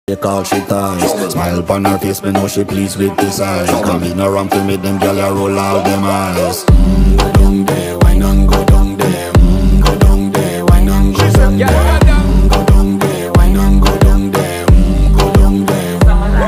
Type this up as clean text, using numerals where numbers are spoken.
Take all she ties. Smile upon her face, me know she pleased with this eye. Come in around to make them gyal a roll out them eyes. Go down there.